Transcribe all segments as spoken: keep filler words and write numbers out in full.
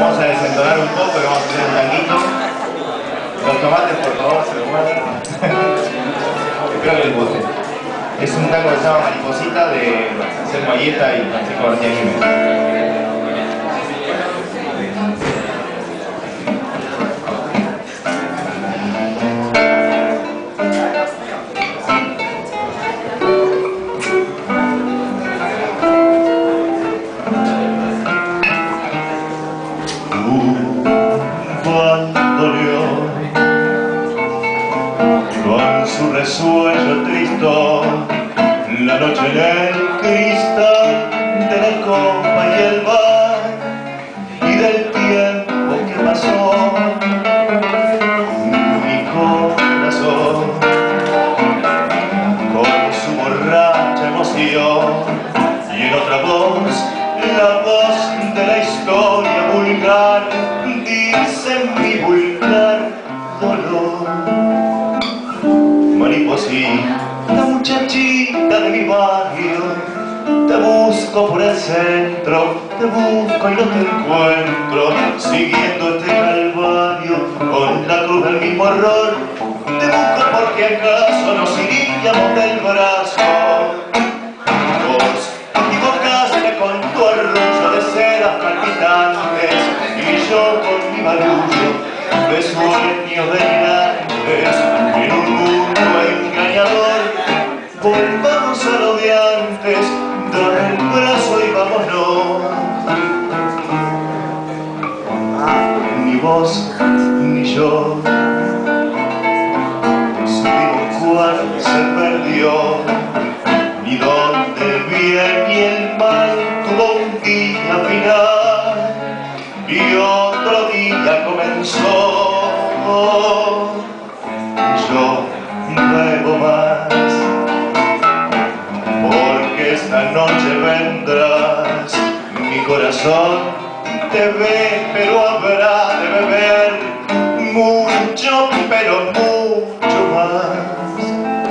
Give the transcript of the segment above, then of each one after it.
vamos a desentonar un poco y vamos a hacer un tanguito. Los tomates, por favor, se lo guardan. Espero que les guste. Es un tango que se llama Mariposita de Anselmo Ayeta y Francisco García Jiménez. Con su resuello tristón, la noche en el cristal de la copa y el bar, y del tiempo que pasó, mi corazón, con su borracha emoción, y en otra voz, la voz de la historia vulgar, dice mi vulgar dolor. Mariposita, muchachita de mi barrio, te busco por el centro, te busco y no te encuentro, siguiendo este calvario con la cruz del mismo error. Te busco porque acaso nos iríamos del brazo. Vos te equivocaste con tu arrullo de sedas palpitantes y yo con mi barullo de sueños delirantes en un mundo engañador. Volvamos a lo de antes, dame el brazo y vámonos. Ni vos ni yo supimos cuál se perdió, ni dónde el bien y el mal tuvo un día final y otro día comenzó. Yo no debo más, porque esta noche vendrás. Mi corazón te ve, pero habrá de beber mucho, pero mucho más.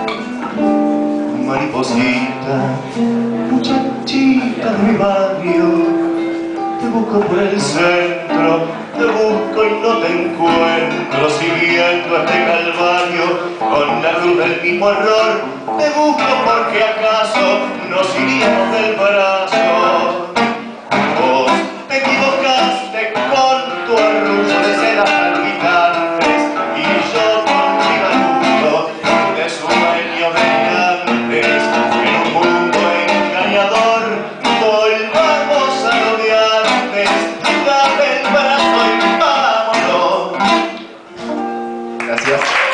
Mariposita, muchachita de mi barrio, te busco por el centro, te busco y no te encuentro, siguiendo este calvario con la cruz del mismo error. Te busco porque acaso nos iríamos del brazo. Vos te equivocaste con tu arrullo de sedas palpitantes y yo con mi barullo de sueño de antes en un mundo engañador. Volvamos a lo de antes, dame el brazo y vámonos. Gracias.